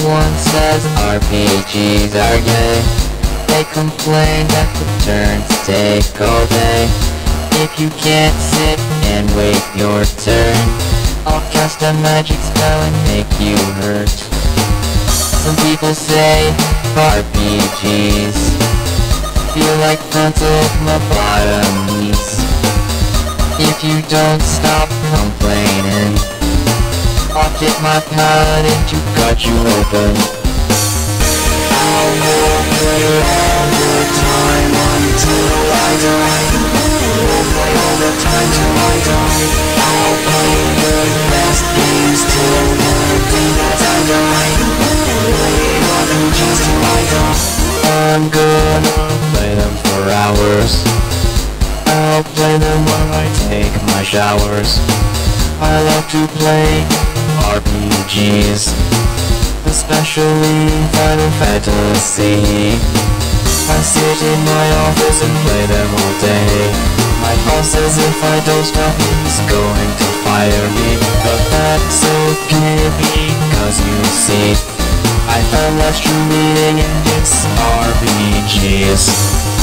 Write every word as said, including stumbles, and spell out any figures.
Everyone says R P Gs are gay. They complain that the turns take all day. If you can't sit and wait your turn, I'll cast a magic spell and make you hurt. Some people say R P Gs feel like pencil lobotomies. If you don't stop complaining, I'll get my paladin to cut you open. I'll play all the time until I die. I'll play all the time till I die. I'll play the best games till the day that I die. Play R P Gs till I die. I'm gonna play them for hours. I'll play them while I take my showers. I love to play R P Gs, especially Final Fantasy. I sit in my office and play them all day. My boss says if I don't stop he's going to fire me, but that's okay because you see I found life's true meaning and it's R P Gs.